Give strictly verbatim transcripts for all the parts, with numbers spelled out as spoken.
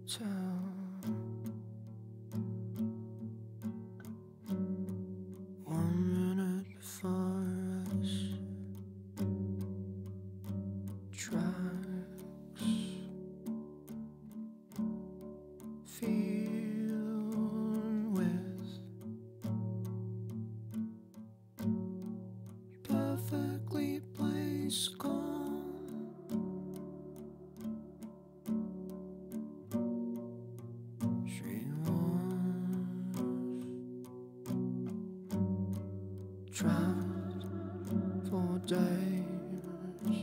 tell. One minute before us tracks, filled with perfectly placed calm. She was trapped for days,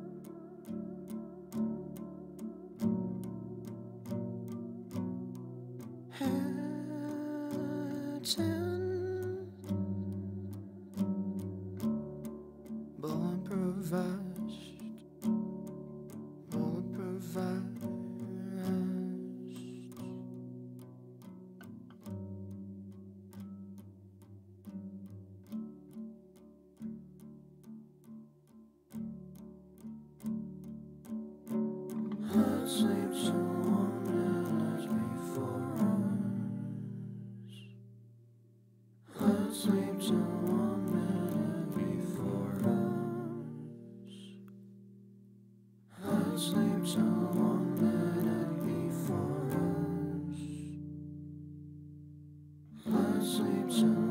heads in bulletproof vest, bulletproof vest. Heart sleeps in one minute before us. Heart sleeps in one minute before us. Heart sleeps in one minute before us. Heart sleeps in